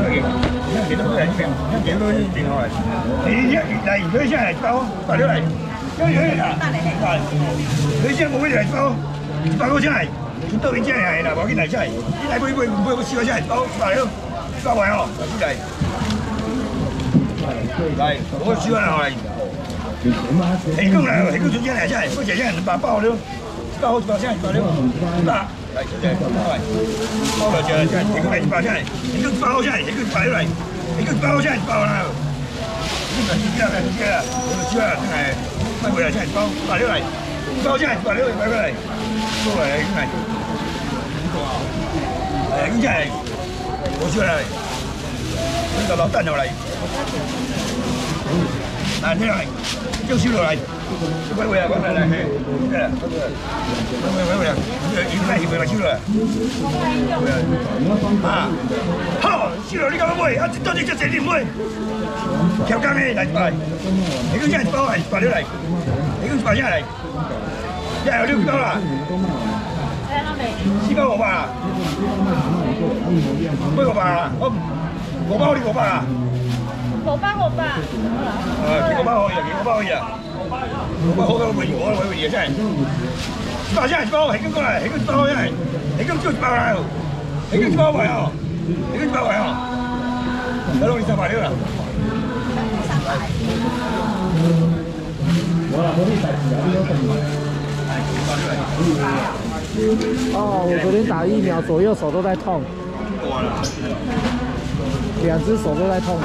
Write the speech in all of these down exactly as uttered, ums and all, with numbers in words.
给，那给都来这边，那给都是挺好的。你来来，留下来包，包留来，要有人啊，啊，留下我会来包，包我下来，到边下来啦，我给来下来，你来买买买我烧下来包，包了，包完哦，来，来，我烧下来。 黑กุ้ง来，黑กุ้ง出现来下来，不写下来，把包了，包包下来，包了，把来小姐，包来，包了下来，黑กุ้来包下来，黑กุ้包下来，黑กุ้包来，黑กุ้包下来包啦，这个是这样的，这个我们需要这个卖回来下来包，包来，包下来，包了，包回来，包来，黑กุ้来，哎，黑กุ้下来，我出来，这个老蛋头来。 来，这样来，就收落来，喂喂啊，喂来来，嘿，对了，喂喂喂喂啊，一块一块来收落来，啊，好，收落你干嘛买？啊，到底这谁你买？调工的来来，你个现在包来，包了来，你个包下来，呀，有六包啦，四包五包啦，八五包啦，我五包你五包啦。 我包我包， 呃，几个包可以啊，几个包可以啊，我包好多回我回回嘢真係，包真係包，係咁過嚟，係咁包真係，係咁就包啦，係咁包埋哦，係咁包埋哦，得咯，你三百了啦。 哦，我昨天打疫苗，左右手都在痛，两只手都在痛。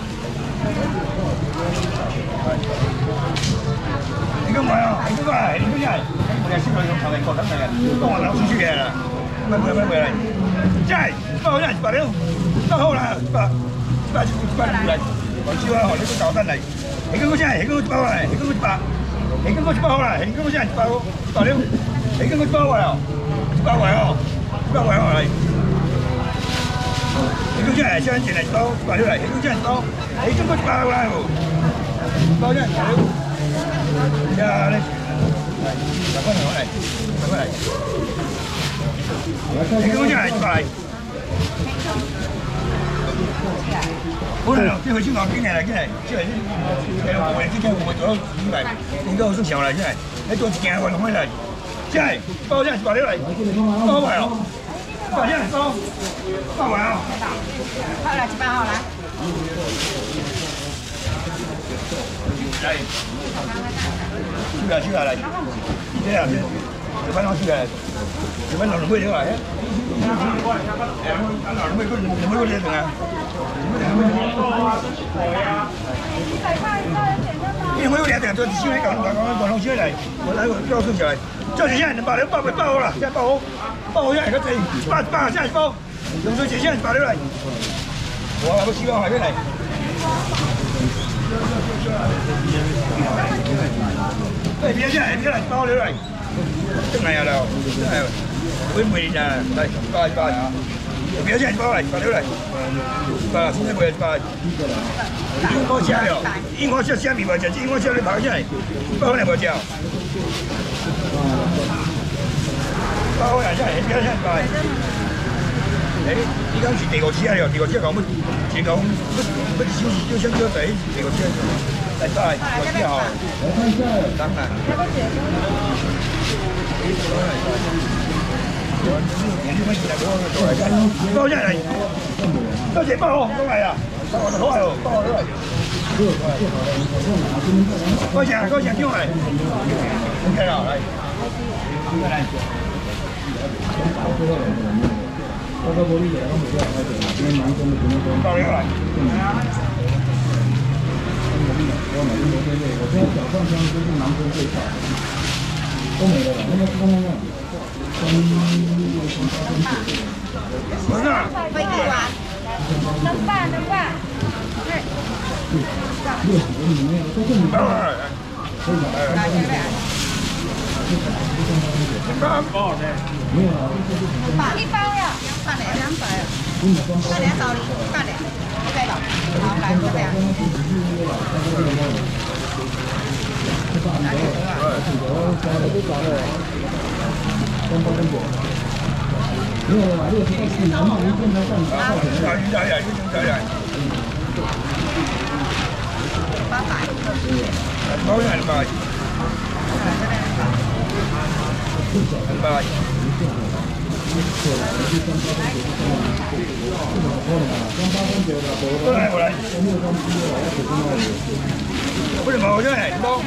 你咁買啊？你咁啊？你咁樣，我哋先去用頭嚟過得嚟啊！幫我攞出去嘅啦，乜乜乜乜嚟？真係包好人白了，包好啦，白白白嚟，我燒啊！你都搞得嚟，你咁真係，你咁包嚟，你咁白，你咁包好啦，你咁真係包白了，你咁包埋哦，包埋哦，包埋哦嚟。 你咁真係將錢嚟包白了嚟，你咁真係包，你咁包啦，包真係白了。 呀，你拿过来，拿过来，拿过来。你跟我讲，过来。过来了，这回去搞进来了，进来，进来，进来，我们今天我们主要明白，应该是小来进来，来多几件我弄回来，进来，包进来，包进来，包完了，包进来，包，包完了。 好了，几包好了。 来。 出来出来来，这样子，十分钟出来，十分钟就会出来。哎，哪儿会会会会这种啊？因为我两点多，新闻搞搞搞搞弄起来，我来我标出起来，这几天能把人包给包了，现在包好，包好现在个这包包现在包，用水现在包了来，我我希望还会来。 对，别进来，别来，包留来，正来了，哎，会不会呢？来，包一包啊！别进来，包来，包留来，包，现在不要包。樱花虾了，樱花虾虾米不吃，樱花虾你跑进来，包来不吃。包来，进来，别进来，包。哎，你讲是第五次啊？第五次讲乜？是讲乜乜小事就想叫仔第五次。 来拜，我记好，当然。包下来，多谢包哦，都来啊，包我的好哦，包我的来。多谢，多谢，进来。OK 了，来。来。包了来。 我现在脚上穿就是男生这一套，都没了，那个是那个。不是。 可以玩。能办能办。对。 六十个里面都是你。哎。 来这边。 多少钱？没有啊。 一包呀，半两两百。半两少的，半两。OK 了，好，来这边。 我都搞了，三包跟九。 加鱼加呀，鱼加呀。 八百。 包下来吧。八。过来过来。不是包下来，包。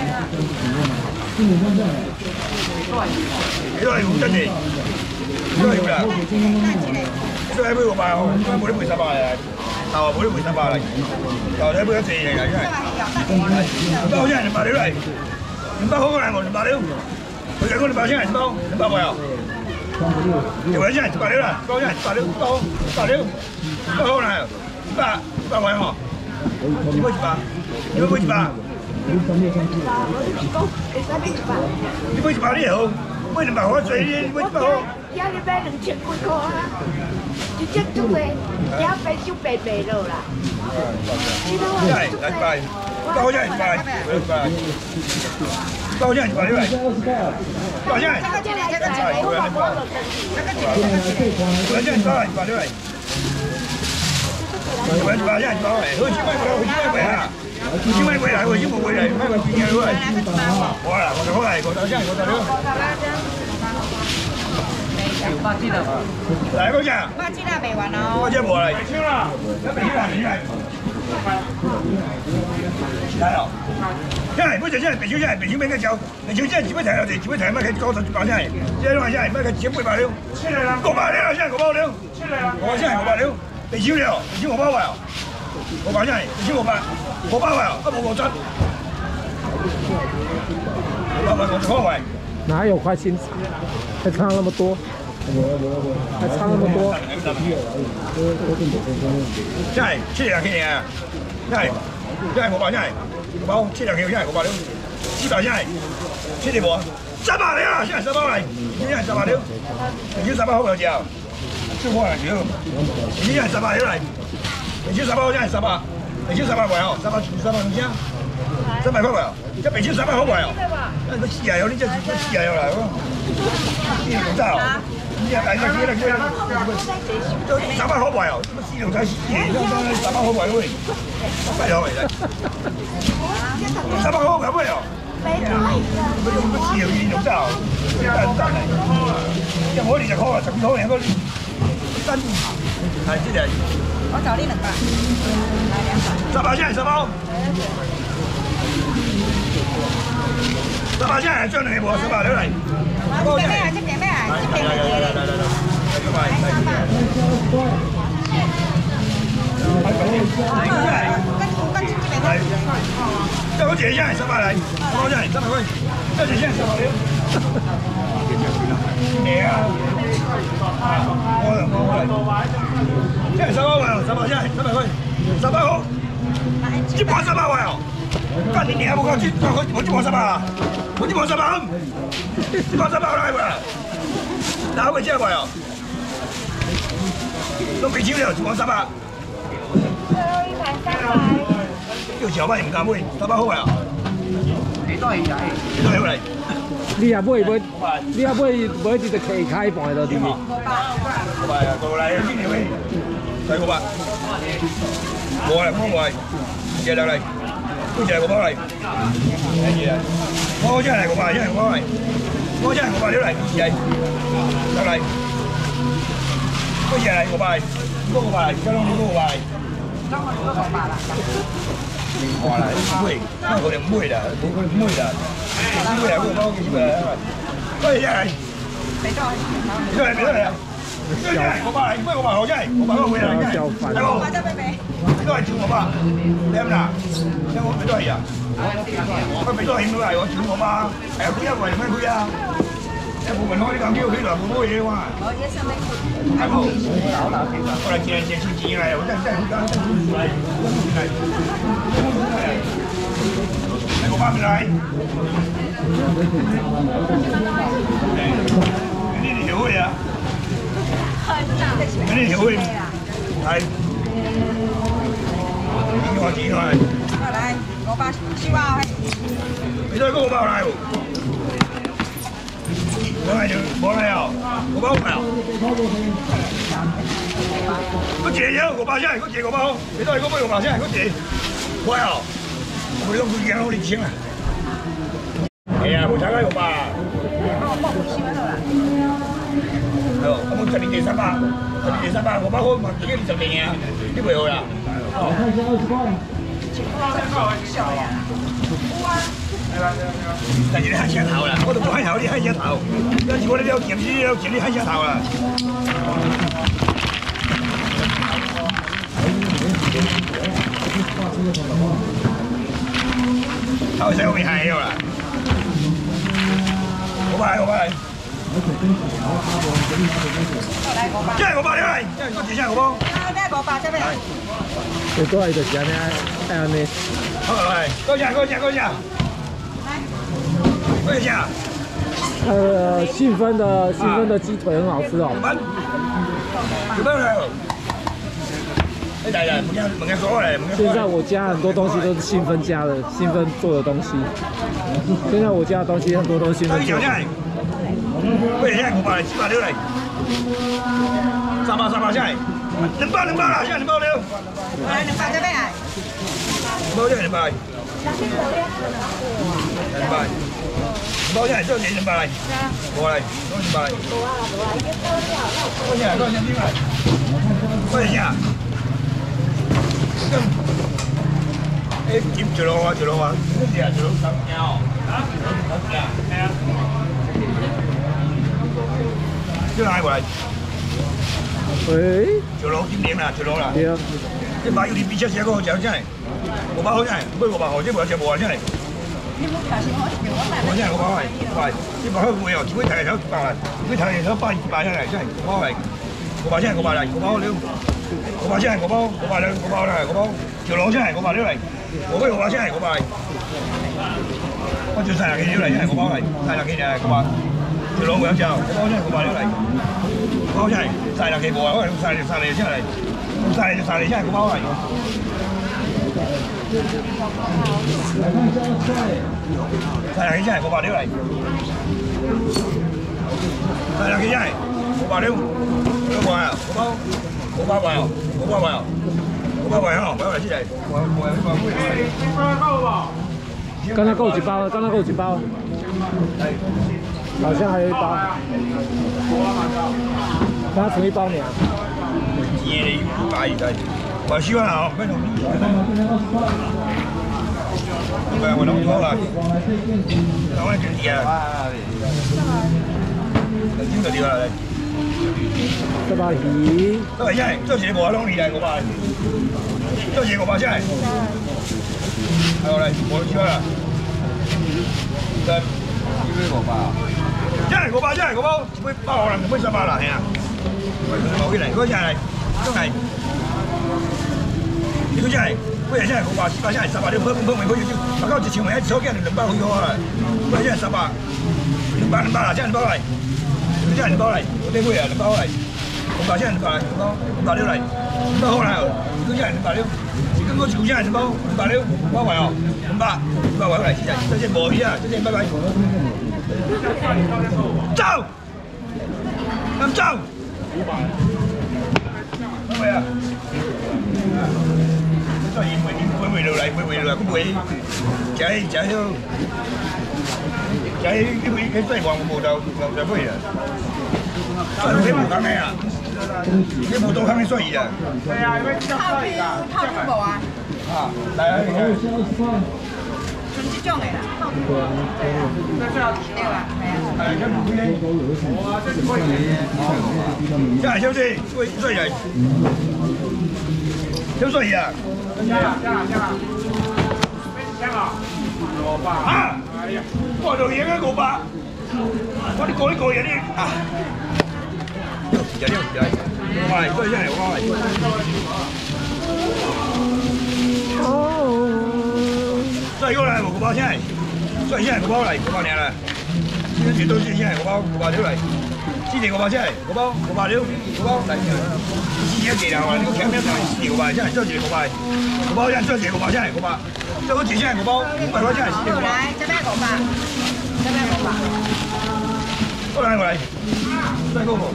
幾多係咁真嘅？幾多係咁啦？幾多係杯個八號？應該冇啲梅十八嚟，頭冇啲梅十八嚟，頭睇杯一四嚟㗎，因為包先係八料嚟，你包好個兩個八料，佢兩個你包先係包，你包冇有？條位先係八料啦，包先係八料，包八料，包好啦，八八位嗬，點杯八？點杯八？你杯八啲好，杯兩百好水，你杯八好。 而家你買兩千幾塊啊？一隻足嘅，而家買少白白咯啦。 真係禮拜，包真係禮拜，禮拜，包真係禮拜，包真係。 這個這個這個這個， 我真係包禮拜嚟。我禮拜真係包嚟，好似咩鬼，好似咩鬼啊！好似咩鬼嚟，好似冇鬼嚟，咩鬼變嘅都係。好啦，我就好嚟，我就真係我就了。嚟嗰隻。 八支啦，未完哦。 嗰隻冇嚟。超啦，一billion啦，billion。睇下，真係嗰隻真係billion真係billion咩嘅酒，billion真係只不提我哋，只不提乜嘅高手講真係，即係話真係乜嘅只杯八料。出嚟啦！個八料真係個八料。出嚟啦！我真係個八料。billion料，billion我包圍啊！我講真係billion我包，我包圍啊！都冇我真。我包圍我包圍。 哪有快清茶？还差那么多，还差那么多。 真係七兩件嘢，真係真係我包真係我包七兩件真係我包料，四百真係七條冇，十八料啦，真係十八嚟，真係十八料，平均十八好有隻啊，超過人條，平均係十八料嚟，平均十八真係十八，平均十八位哦，十八十八唔知啊，十八塊位哦，一平均十八好位哦，個豉油有呢隻個豉油有嚟喎。呢條真係，呢隻大隻幾啦幾啦，都十八好位哦，乜豉油仔豉油都十八好位喎，乜嘢嚟啫？十八好位乜嘢？佢用乜豉油鹽用真係，真係真係，一可年就可啊，十二可年嗰啲真係呢隻。 我找呢兩個，來兩個。 十八先係十包。十八先係將嚟冇十八料嚟。 我點咩啊？即點咩啊？即點咩嘢嚟？嚟三百。跟跟住即係。即係嗰隻真係十八嚟，嗰真係十八塊，嗰隻真係十八料。咩啊？我我嚟。真係十八塊，十八真係十八塊，十八好。一百十八塊哦。今年你有冇講？我我一百十八啊！我一百十八，一百十八來喎，哪會這樣喎？都俾錢了，一百十八。 一百三百。 要小巴唔敢買，十八好啊！幾多嘢？幾多嘢嚟？ 你也買買，你也買買一隻企開盤就點？五百啊，過嚟邊條位？第五百。冇啊，冇冇係，借落嚟。嗰隻係個包嚟，乜嘢啊？我真係個包，真係個包嚟，我真係個包料嚟，唔係落嚟。嗰隻係個包，嗰個包嚟，張龍嗰個包嚟。張龍嗰個包啦。哇啦，唔會，我哋唔會啦，我哋唔會啦，唔會啦，嗰個包幾錢啊？嗰隻係，俾多你，俾多你，俾多你啊！嗰隻係個包嚟，唔係個包好真係，個包嗰個會嚟真係，係冇。買得俾俾。都係照我吧，你啱啦，因為我俾多係啊，佢俾多係都係我照我嘛，係啊，佢一圍咩佢啊，一部分開啲咁標，佢來冇多嘢哇，係冇，我嚟見人借錢錢嚟，我真真好真真好嚟，係我翻嚟，呢條會啊，呢條會係。我知佢。嚟，我包燒包。你都係嗰個包嚟喎。 我来就我来哦，五百块哦。我借咗五百先，我借五百好，你都係我買五百先，我借。我哦，我用佢嘢我哋錢啊。係啊，冇炒雞五百。我冇冇錢喺度啦。係哦，我冇十年借三百，十年借三百，五百好，自己十年啊，呢回好啦。哦。但係你黑車頭啦，我度冇黑頭，啲黑車頭，跟住我哋有鉗子，有鉗啲黑車頭啦。頭先我未係咗啦，好快好快，真係我八你嚟，真係個字真係我幫。咩個八啫咩？ 最多係就是安尼愛安尼。 好嚟，多謝多謝多謝。多謝。 呃，信丰的信丰的鸡腿很好吃哦。 有没有来？哎，来来，不敢不敢说嘞，不敢说。 现在我家很多东西都是信丰家的，信丰做的东西。现在我家的东西很多都是信丰做的。 喂，现在五百来，七百六来，三百三百下来，两百两百啦，现在两百六。来，两百这边来。两百这两百。两百。包下来，这年两百来，过来，多两百来。多少？多少钱？来？多少钱？哎，接住咯喎，住咯喎，呢啲啊，住到手嘅哦，啊，手嘅，係啊。呢個過嚟。 喂。 住佬點點啦？住佬啦。 對啊。 你買要你邊出寫嗰個獎真係，五百好真係，唔該五百毫，即係冇有隻冇啊真係。我真係我講係，喂，呢個開會又自己睇手百嚟，自己睇手百百出嚟，真係我講係，我話真係我話嚟，我包了，我話真係我包，我話兩我包啦，我包條佬真係我話了嚟，我嗰個話真係我話嚟，我做晒廿幾條嚟真係我包嚟，晒廿幾條我話條佬冇有隻，我包真係我話了嚟，我包真係晒廿幾個啊，我晒晒你真係，晒晒你真係我包嚟。晒兩幾真係，我話你嚟。晒兩幾真係，我話你，我話啊，我包，我包話啊，我包話啊，我包話啊，我嚟先嚟，我我我。 剛才夠幾包？剛才夠幾包？好像還有一包。剛才剩一包呢。 嘢你大細，我燒下哦，跟住。唔係我諗錯啦，我係幾啊？邊度掉啦？ 這把魚， 都係真係，這是我攞嚟嘅，我話，這是我話真係。係我嚟，我燒啦。真，呢個我包。真係我包，真係我包，會包可能會十八啦，係啊。冇嘅嚟，嗰真係，真係。呢個真係。嗰日真係我話，十八真係十八，你分分明佢要，大家直情為一手驚兩包好咗啊！嗰日真係十八，兩包兩包啦，真係兩包嚟，真係兩包嚟，我啲妹啊兩包嚟，五百真係兩包嚟，五包五百六嚟，五包好啦，呢個真係兩百六，呢個全部真係兩包五百六，包圍哦，五百五百圍嚟，真係真係冇嘢啊，真係拜拜，走，咁走，拜拜啊！所以每每回落嚟，每回落嚟，咁會仔仔都仔呢個喺西環個步道就就飛啊！所以你冇講咩啊？你步道肯定衰啊！係啊， 泡片泡片冇啊？ 啊，嚟啊！ 純之種嚟啦。對啊，係啊。 係啊，真係超市衰衰人，超衰人。加啦加啦加啦！加啦！六百啊！我做嘢嘅六百，我啲過啲過嘢啲啊！有啲有啲，我嚟都係真係我嚟。哦，所以嗰個係六百先係，所以先係六百嚟，六百年啦。呢啲都先係六百六百條嚟，之前六百先係六百六百條，六百嚟。一件啊！呢個強咩真係六百，真係真係六百，六百真係真係六百，真係六百。這個幾錢？六百，五百塊真係六百。 來，這邊六百，這邊六百。 过来过来，再过无？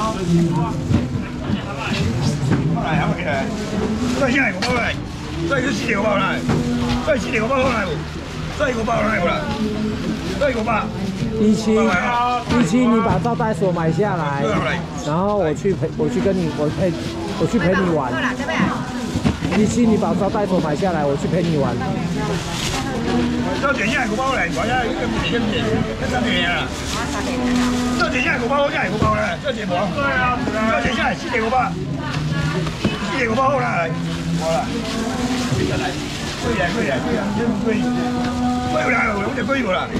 过来，好起来。再下一个包来，再一个四个包来，再四个包来无？再一个包来无啦？再一个包。 一七，一七，你把招待所买下来，然后我去陪，我去跟你，我陪，我去陪你玩。一七，你把招待所买下来，我去陪你玩。 这点下一个包来，我要一个一个一个三点啊。这点下一个包，下一个包来，这点包。对啊，这点下四个包，四个包好啦，好啦。贵呀贵呀贵呀，这么贵，贵不了，我得贵不啦。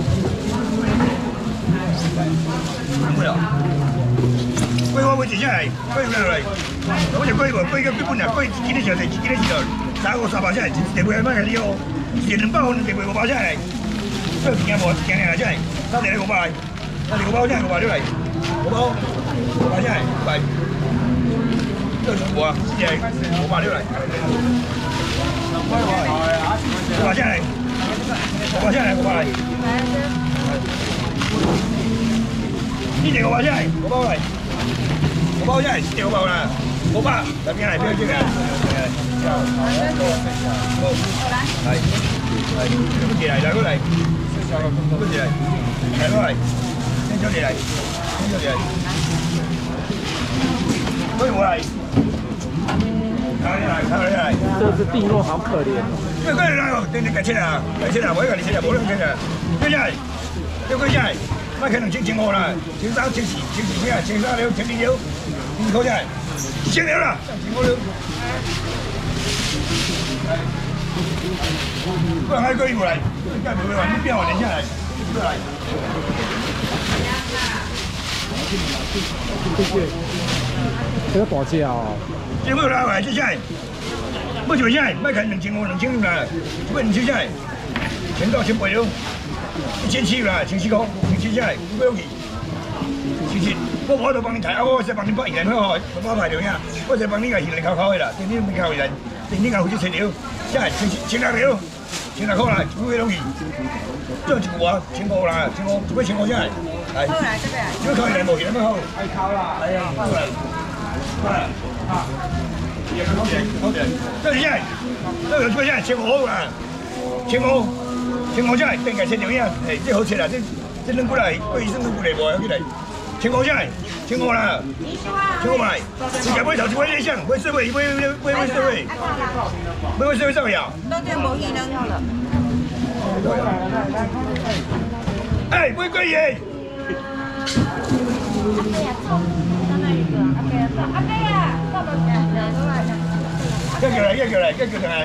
贵了，贵我会接下来，贵不了来，我就贵无，贵个基本啊，贵几多钱就几多钱，三五三包下来，一地买买个你哦，一两包两地买五包下来，这钱无钱来下来，三地五包来，三地五包下来五包了来，五包五包下来来，这是我四地五包了来，五包下来，五包下来五包来。一点五包下来，五包来，五包下来，一点五包啦，五包，这边来，边这边来，好，来，来，不起来，来过来，不起来，来过来，先叫你来，先叫你来，对我来，来来来来， 这只地落好可怜。 这个来哦，等你改钱啊，改钱啊，我要你钱啊，无能钱啊，过下来，再过下来。那可能千千五啦，千三、千四、千四咩？千三了，千二了，你考下来，千了啦，千五了。不然还可以过来，再不会话，你变我连下来，过来。 谢谢。这个大只哦。 这个来来，接下来，不就下来，卖开两千五、两千五啦，不然你接下来，千到千八了。一千七啦，千四块，千七下来，五百几，千七，我我都帮你抬，啊，我再帮你包一人好，我排条呀，我再帮你个现来考考的啦，天天没考人，天天个回去切料，下来千千六条，千六块啦，五百几，这一个啊，千五啦，千五，做咩千五下来？来，好来这边，这考人无人么好？爱考啦，哎呀，过来，过来，啊，好点，好点，这下来，这个做下来千五啦，千五。千五下来，定价千条样，哎，这好吃啦，这这扔过来，贵生都过来无，要起来，千五下来，千五啦，千五买，你家买头一买理想，买社会，买买买买社会，买买社会怎么样？ 都这无意能好了。 哎，买贵耶！ 阿妹啊，爸爸一叫来，一叫来，一叫来。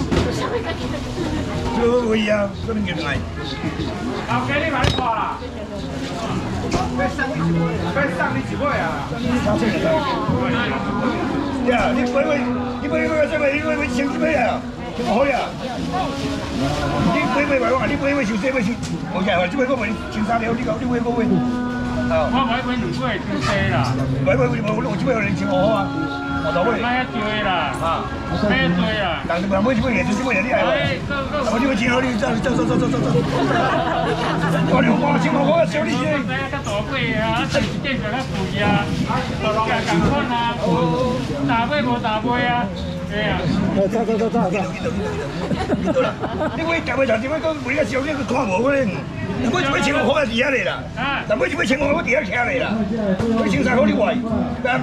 就可以啊，这边叫来。 好，给你买一把啦。该上你，该上你几块啊？ 三千了。呀，你买买，你买买这个，你买买千几买啊？好呀。你买买买我，你买买就这买就，我讲话，这买我买千三了，你讲你买我买。 我买买两块就这啦。 买买我我我这买有两千五好啊。 买一堆啦，啊，买一堆啦。 但是买买几买嘢，就几买嘢你系嘛？我呢個錢好，你走走走走走走走。我哋我錢我我少啲嘢。 睇下較大貴啊，食見就較貴啊，價咁款啊，大杯無大杯啊，係啊。 走走走走走。 見到啦，你會夾佢就點樣講？每一時候呢個拖毛嗰啲，每每錢我好係地下嚟啦，但每每錢我好地下車嚟啦，每錢曬好啲位，咁。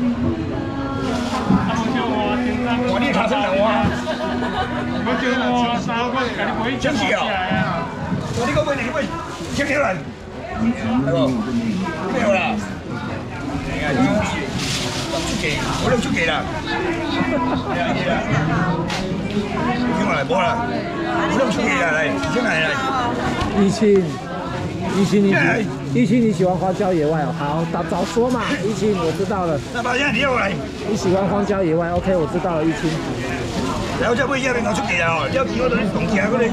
我呢查身人我， 我叫我三個人你可以真係啊！我呢個位你喂，千幾人，係喎，咩啦？係啊，出奇，我都出奇啦，係啊，係啊，聽我嚟播啦，我都出奇啦，嚟，真係嚟。 一清，一清你，一清你喜歡荒郊野外哦？好，早早說嘛，一清我知道了。 那把現在你要嚟。 你喜歡荒郊野外 ，OK， 我知道了，玉清。 然後再尾一邊我出嚟啊！了見我到啲動車嗰啲，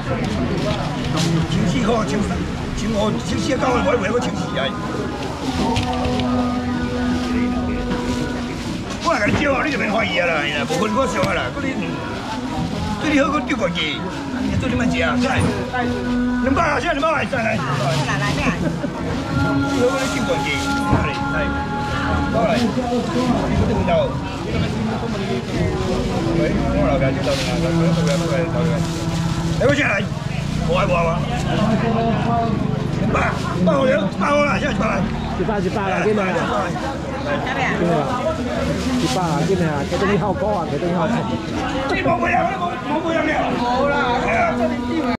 千四個、千三、千五、千四九個，我為個千四係。我係咁招啊！呢就免懷疑啊啦，係啦，無可能嗰上啊啦，嗰啲对你好，我丢过去，做你们吃啊，来，两百啊，现在两百来，再来， 来来咩？ 最好我丢过去，来来，过来，这个到，喂，我老家就到那个，过来过来过来，来我先来，我来我来我，两百，八号了，八号了，现在八来， 一百一百啦，今日啦，今日啦，一百啦，今日啦，佢等你後歌啊，佢等你後歌。 你冇冇人，冇冇冇人嘅，冇啦，係啊。